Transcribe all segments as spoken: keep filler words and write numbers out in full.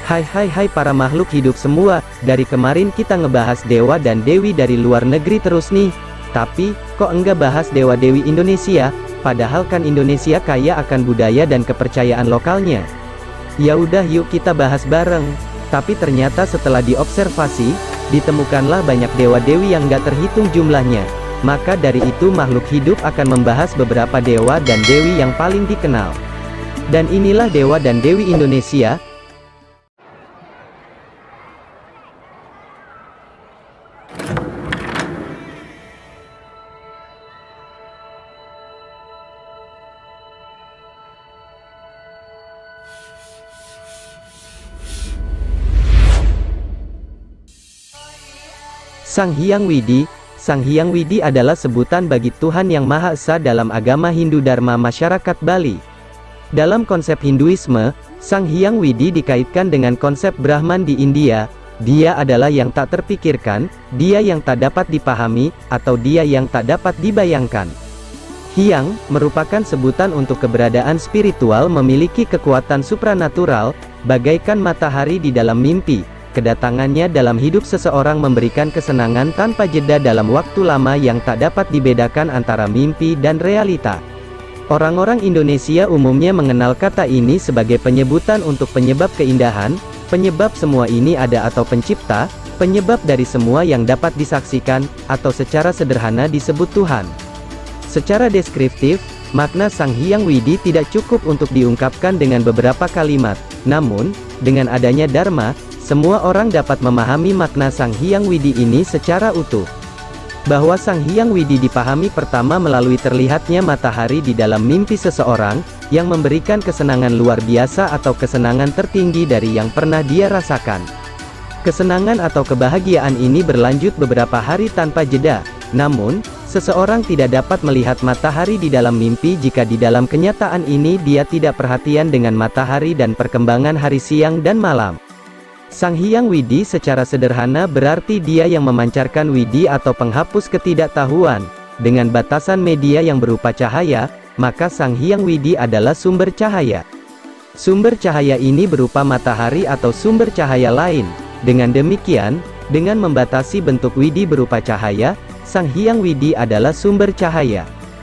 Hai hai hai para makhluk hidup semua, dari kemarin kita ngebahas dewa dan dewi dari luar negeri terus nih. Tapi, kok enggak bahas dewa-dewi Indonesia, padahal kan Indonesia kaya akan budaya dan kepercayaan lokalnya. Ya udah yuk kita bahas bareng. Tapi ternyata setelah diobservasi, ditemukanlah banyak dewa-dewi yang gak terhitung jumlahnya. Maka dari itu makhluk hidup akan membahas beberapa dewa dan dewi yang paling dikenal. Dan inilah dewa dan dewi Indonesia. Sang Hyang Widi. Sang Hyang Widi adalah sebutan bagi Tuhan Yang Maha Esa dalam agama Hindu Dharma masyarakat Bali. Dalam konsep Hinduisme, Sang Hyang Widi dikaitkan dengan konsep Brahman di India. Dia adalah yang tak terpikirkan, dia yang tak dapat dipahami, atau dia yang tak dapat dibayangkan. Hyang merupakan sebutan untuk keberadaan spiritual memiliki kekuatan supranatural, bagaikan matahari di dalam mimpi. Kedatangannya dalam hidup seseorang memberikan kesenangan tanpa jeda dalam waktu lama yang tak dapat dibedakan antara mimpi dan realita. Orang-orang Indonesia umumnya mengenal kata ini sebagai penyebutan untuk penyebab keindahan, penyebab semua ini ada atau pencipta, penyebab dari semua yang dapat disaksikan, atau secara sederhana disebut Tuhan. Secara deskriptif, makna Sang Hyang Widi tidak cukup untuk diungkapkan dengan beberapa kalimat. Namun, dengan adanya Dharma, semua orang dapat memahami makna Sang Hyang Widi ini secara utuh. Bahwa Sang Hyang Widi dipahami pertama melalui terlihatnya matahari di dalam mimpi seseorang, yang memberikan kesenangan luar biasa atau kesenangan tertinggi dari yang pernah dia rasakan. Kesenangan atau kebahagiaan ini berlanjut beberapa hari tanpa jeda. Namun, seseorang tidak dapat melihat matahari di dalam mimpi jika di dalam kenyataan ini dia tidak perhatian dengan matahari dan perkembangan hari siang dan malam. Sang Hyang Widi secara sederhana berarti dia yang memancarkan widi atau penghapus ketidaktahuan. Dengan batasan media yang berupa cahaya, maka Sang Hyang Widi adalah sumber cahaya. Sumber cahaya ini berupa matahari atau sumber cahaya lain. Dengan demikian, dengan membatasi bentuk widi berupa cahaya, Sang Hyang Widi adalah sumber cahaya.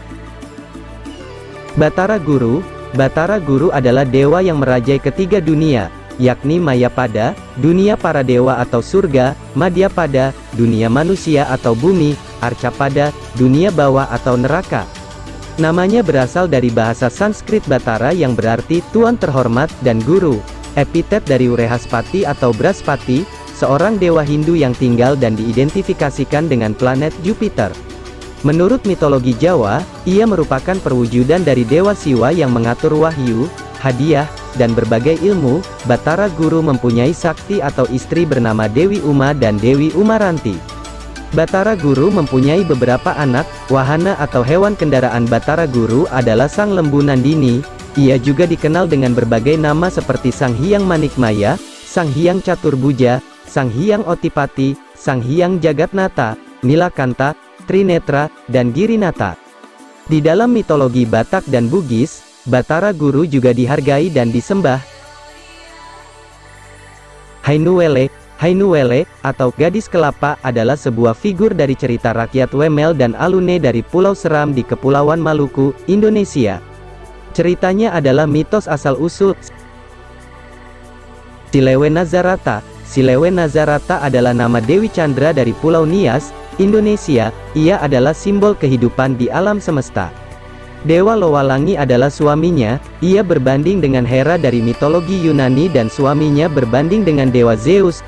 Batara Guru. Batara Guru adalah dewa yang merajai ketiga dunia, yakni Mayapada, dunia para dewa atau surga, Madhyapada, dunia manusia atau bumi, Arcapada, dunia bawah atau neraka. Namanya berasal dari bahasa Sanskrit Batara yang berarti Tuan terhormat dan Guru. Epitet dari Urehaspati atau Braspati, seorang dewa Hindu yang tinggal dan diidentifikasikan dengan planet Jupiter. Menurut mitologi Jawa, ia merupakan perwujudan dari Dewa Siwa yang mengatur wahyu, hadiah, dan berbagai ilmu. Batara Guru mempunyai sakti atau istri bernama Dewi Uma dan Dewi Umaranti. Batara Guru mempunyai beberapa anak. Wahana atau hewan kendaraan Batara Guru adalah Sang Lembu Nandini. Ia juga dikenal dengan berbagai nama seperti Sang Hyang Manikmaya, Sang Hyang Caturbuja, Sang Hyang Otipati, Sang Hyang Jagatnata, Nilakanta, Trinetra, dan Girinata. Di dalam mitologi Batak dan Bugis, Batara Guru juga dihargai dan disembah. Hainuwele. Hainuwele, atau Gadis Kelapa, adalah sebuah figur dari cerita rakyat Wemel dan Alune dari Pulau Seram di Kepulauan Maluku, Indonesia. Ceritanya adalah mitos asal-usul Silewe Nazarata. Silewe Nazarata adalah nama Dewi Chandra dari Pulau Nias, Indonesia. Ia adalah simbol kehidupan di alam semesta. Dewa Lowalangi adalah suaminya. Ia berbanding dengan Hera dari mitologi Yunani dan suaminya berbanding dengan Dewa Zeus.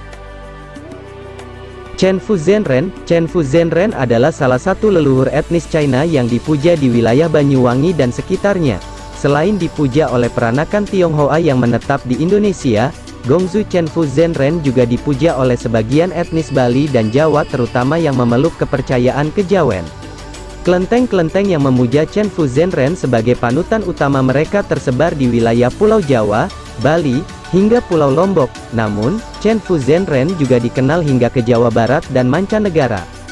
Chen Fu Zhenren. Chen Fu Zhenren adalah salah satu leluhur etnis China yang dipuja di wilayah Banyuwangi dan sekitarnya. Selain dipuja oleh peranakan Tionghoa yang menetap di Indonesia, Gongsu Chen Fu Zhenren juga dipuja oleh sebagian etnis Bali dan Jawa terutama yang memeluk kepercayaan kejawen. Kelenteng-kelenteng yang memuja Chen Fu Zhenren sebagai panutan utama mereka tersebar di wilayah Pulau Jawa, Bali, hingga Pulau Lombok. Namun, Chen Fu Zhenren juga dikenal hingga ke Jawa Barat dan mancanegara.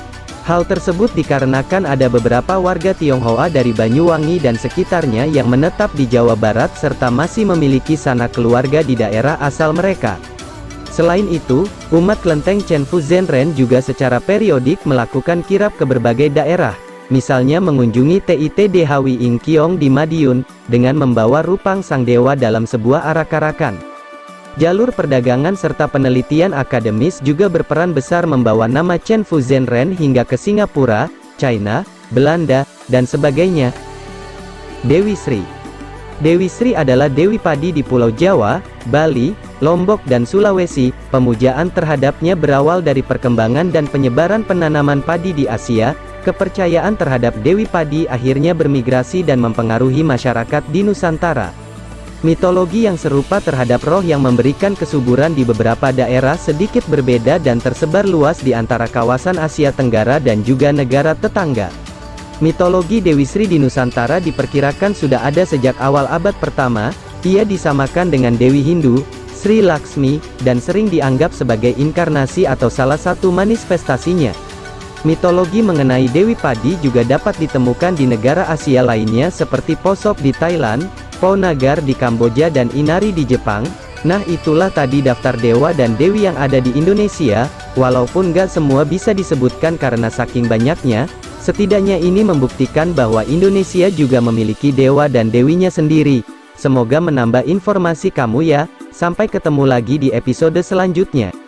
Hal tersebut dikarenakan ada beberapa warga Tionghoa dari Banyuwangi dan sekitarnya yang menetap di Jawa Barat serta masih memiliki sanak keluarga di daerah asal mereka. Selain itu, umat kelenteng Cenfu Zenren juga secara periodik melakukan kirap ke berbagai daerah, misalnya mengunjungi T I T D Hwi Ing Kiong di Madiun, dengan membawa rupang sang dewa dalam sebuah arak-arakan. Jalur perdagangan serta penelitian akademis juga berperan besar membawa nama Cenfu Zenren hingga ke Singapura, China, Belanda, dan sebagainya. Dewi Sri. Dewi Sri adalah dewi padi di Pulau Jawa, Bali, Lombok dan Sulawesi. Pemujaan terhadapnya berawal dari perkembangan dan penyebaran penanaman padi di Asia. Kepercayaan terhadap dewi padi akhirnya bermigrasi dan mempengaruhi masyarakat di Nusantara. Mitologi yang serupa terhadap roh yang memberikan kesuburan di beberapa daerah sedikit berbeda dan tersebar luas di antara kawasan Asia Tenggara dan juga negara tetangga. Mitologi Dewi Sri di Nusantara diperkirakan sudah ada sejak awal abad pertama. Ia disamakan dengan Dewi Hindu, Sri Laksmi, dan sering dianggap sebagai inkarnasi atau salah satu manifestasinya. Mitologi mengenai Dewi Padi juga dapat ditemukan di negara Asia lainnya seperti Posop di Thailand, Paunagar di Kamboja dan Inari di Jepang. Nah, itulah tadi daftar dewa dan dewi yang ada di Indonesia. Walaupun gak semua bisa disebutkan karena saking banyaknya, setidaknya ini membuktikan bahwa Indonesia juga memiliki dewa dan dewinya sendiri. Semoga menambah informasi kamu ya. Sampai ketemu lagi di episode selanjutnya.